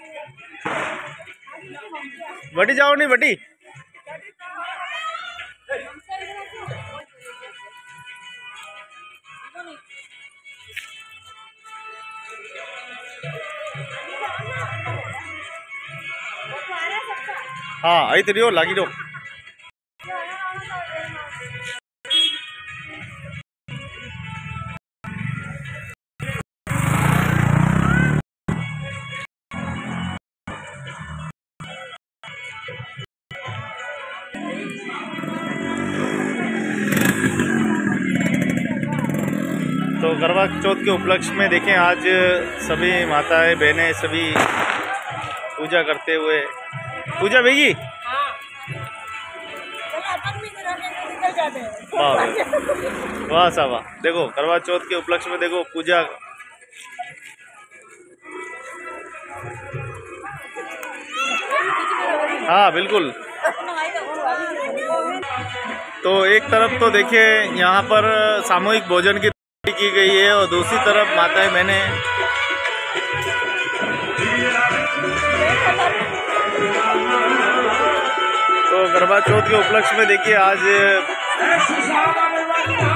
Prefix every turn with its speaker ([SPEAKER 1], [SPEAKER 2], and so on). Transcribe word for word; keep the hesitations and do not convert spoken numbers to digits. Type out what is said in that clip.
[SPEAKER 1] बटी जाओ नहीं बटी। हाँ आई तो रियो लागी रो। तो करवा चौथ के उपलक्ष्य में देखें आज सभी माताएं बहनें सभी पूजा करते हुए। पूजा भैगी वाह सा वाह। देखो करवा चौथ के उपलक्ष्य में देखो पूजा। हाँ बिल्कुल। तो एक तरफ तो देखिए यहाँ पर सामूहिक भोजन की की गई है और दूसरी तरफ माताएं बहनें तो करवा चौथ के उपलक्ष्य में देखिए आज